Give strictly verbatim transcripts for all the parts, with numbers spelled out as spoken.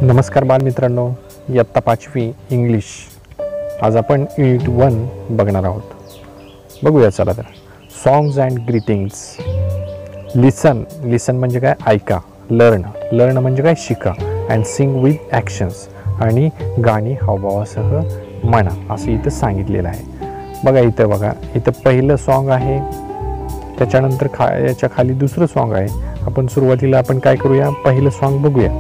नमस्कार बालमित्रांनो, इयत्ता पाचवी इंग्लिश. आज आपण युनिट वन बघणार आहोत. बघूया चला तर. Songs and greetings. Listen. Listen म्हणजे काय? ऐका. लर्न. लर्न म्हणजे काय? शिका. And sing with actions. आणि गाणी हावभावासह म्हणा असं इथं सांगितलेलं आहे. बघा इथं बघा, इथं पहिलं सॉन्ग आहे, त्याच्यानंतर खा याच्या खाली दुसरं सॉन्ग आहे. आपण सुरुवातीला आपण काय करूया, पहिलं सॉन्ग बघूया.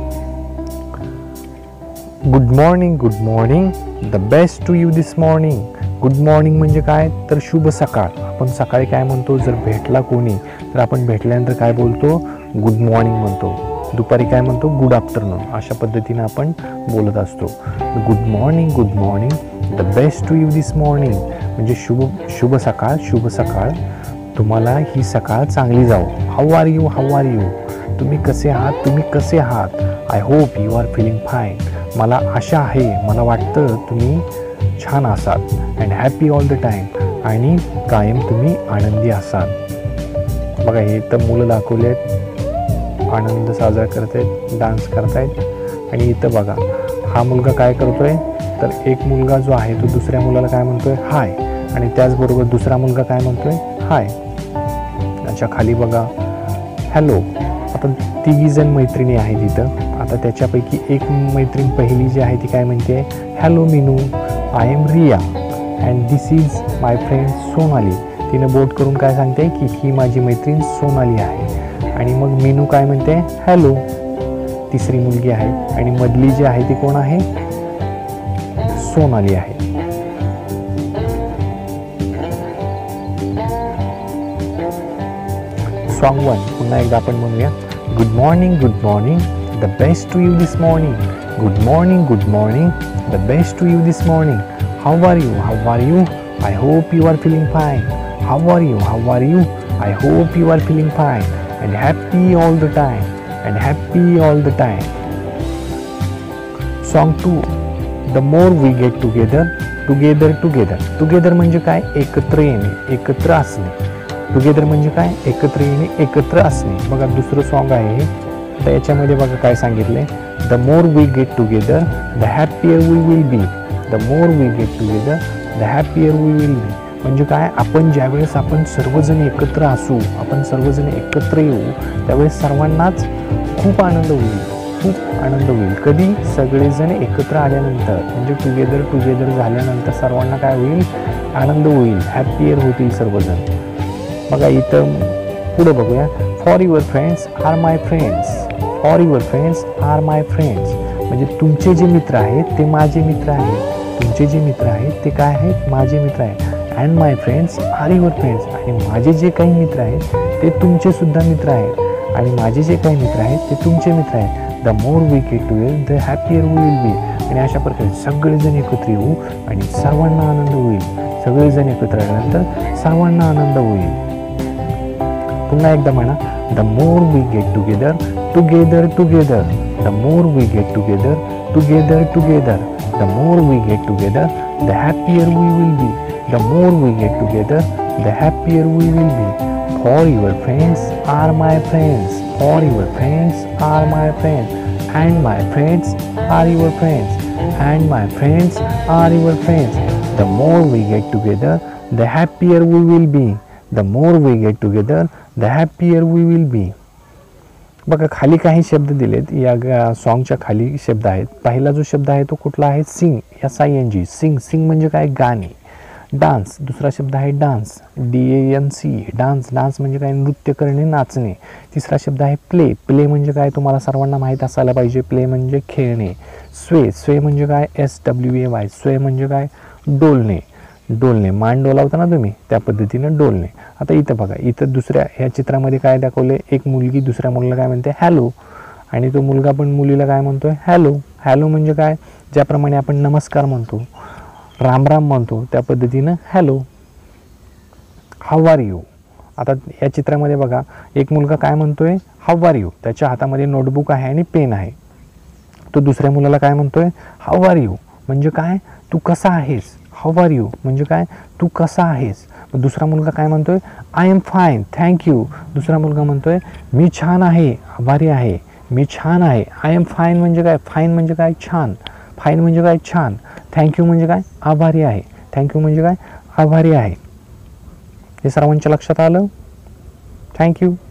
Good morning, good morning, the best to you this morning. Good morning म्हणजे काय? तर शुभ सकाळ. आपण सकाळी काय म्हणतो? जर भेटला कोणी तर आपण भेटल्यानंतर काय बोलतो? गुड मॉर्निंग म्हणतो. दुपारी काय म्हणतो? Good afternoon. अशा पद्धतीनं आपण बोलत असतो. Good morning, good morning, the best to you this morning म्हणजे शुभ शुभ सकाळ, शुभ सकाळ, तुम्हाला ही सकाळ चांगली जाओ. How are you, how are you, तुम्ही कसे आहात, तुम्ही कसे आहात. I hope you are feeling fine, मला आशा आहे, मला वाटतं तुम्ही छान असाल. And happy all the time, आणि कायम तुम्ही आनंदी असाल. बघा हे तर मुलं दाखवले आहेत, आनंद साजरा करत आहेत, डान्स करतायत. आणि इथं बघा हा मुलगा काय करतोय, तर एक मुलगा जो आहे तो दुसऱ्या मुलाला काय म्हणतोय? हाय. आणि त्याचबरोबर दुसरा मुलगा काय म्हणतोय? हाय. त्याच्या खाली बघा हॅलो. आता तिघी जण मैत्रिणी आहेत इथं. आता त्याच्यापैकी एक मैत्रीण पहिली जी आहे ती काय म्हणते? Hello Meenu, I am Riya and this is my friend Sonali. तिनं बोट करून काय सांगते की ही माझी मैत्रीण सोनाली आहे. आणि मग मीनू काय म्हणते? हॅलो. तिसरी मुलगी आहे. आणि मधली जी आहे ती कोण आहे? सोनाली आहे. सॉन्ग वन पुन्हा एकदा आपण म्हणूया. Good morning, good morning, the best to you this morning. Good morning, good morning, the best to you this morning. How are you, how are you, I hope you are feeling fine. How are you, how are you, I hope you are feeling fine. And happy all the time, and happy all the time. Song two. The more we get together. Together, together, together म्हणजे काय? एकत्र येणे, एकत्र असणे. Together म्हणजे काय? एकत्र येणे, एकत्र असणे. बघा दुसरं सॉन्ग आहे, तर याच्यामध्ये बघा काय सांगितलंय. The more we get together, the happier we will be. The more we get together, the happier we will be म्हणजे काय? आपण ज्यावेळेस आपण सर्वजण एकत्र असू, आपण सर्वजण एकत्र येऊ, त्यावेळेस सर्वांनाच खूप आनंद होईल, खूप आनंद होईल. कधी? सगळेजण एकत्र आल्यानंतर, म्हणजे टुगेदर टुगेदर झाल्यानंतर सर्वांना काय होईल? आनंद होईल, हॅपियर होतील सर्वजण. बघा इथं पुढे बघूया. For your friends are my friends. For your friends are my friends म्हणजे तुमचे जे मित्र आहेत ते माझे मित्र आहेत. तुमचे जे मित्र आहेत ते काय आहेत? माझे मित्र आहेत. And my friends are your friends आणि माझे जे काही मित्र आहेत ते तुमचे सुद्धा मित्र आहेत. आणि माझे जे काही मित्र आहेत ते तुमचे मित्र आहेत. The more we get together, the happier we will be. आणि अशा प्रकारे सगळेजण एकत्र येऊ आणि सर्वांना आनंद होईल. सगळेजण एकत्र आल्यानंतर सर्वांना आनंद होईल. पुन्हा एकदा म्हणा. The more we get together, together together, the more we get together, together together, the more we get together, the happier we will be. The more we get together, the happier we will be. For your friends are my friends. For your friends are my friends. And my friends are your friends. And my friends are your friends. The more we get together, the happier we will be. The more we get together, the happier we will be. बघा खाली काही शब्द दिलेत. या सॉन्गच्या खाली शब्द आहेत. पहिला जो शब्द आहे तो कुठला आहे? Sing. S I N G. Sing. Sing म्हणजे काय? गाणे. डान्स. दुसरा शब्द आहे dance. D A N C. Dance. Dance म्हणजे काय? नृत्य करणे, नाचणे. तिसरा शब्द आहे प्ले. प्ले म्हणजे काय? तुम्हाला सर्वांना माहीत असायला पाहिजे. प्ले म्हणजे खेळणे. स्वे. स्वे म्हणजे काय? S W A Y. Sway म्हणजे काय? डोलणे. डोलणे. मान डोलावता ना तुम्ही, त्या पद्धतीनं डोलणे. आता इथं बघा, इथं दुसऱ्या ह्या चित्रामध्ये काय दाखवले? एक मुलगी दुसऱ्या मुलाला काय म्हणते? हॅलो. आणि तो मुलगा पण मुलीला काय म्हणतोय? हॅलो. हॅलो म्हणजे काय? ज्याप्रमाणे आपण नमस्कार म्हणतो, राम राम म्हणतो, त्या पद्धतीनं हॅलो. How are you. आता या चित्रामध्ये बघा एक मुलगा काय म्हणतोय? How are you. त्याच्या हातामध्ये नोटबुक आहे आणि पेन आहे. तो दुसऱ्या मुलाला काय म्हणतोय? हाऊ आर यू म्हणजे काय? तू कसा आहेस. हाऊ आर यू म्हणजे काय? तू कसा आहेस. दुसरा मुलगा काय म्हणतोय? I am fine thank you. दुसरा मुलगा म्हणतोय मी छान आहे, आभारी आहे. मी छान आहे. आय एम फाईन म्हणजे काय? फाईन म्हणजे काय? छान. फाईन म्हणजे काय? छान. थँक्यू म्हणजे काय? आभारी आहे. थँक्यू म्हणजे काय? आभारी आहे. हे सर्वांच्या लक्षात आलं? थँक्यू.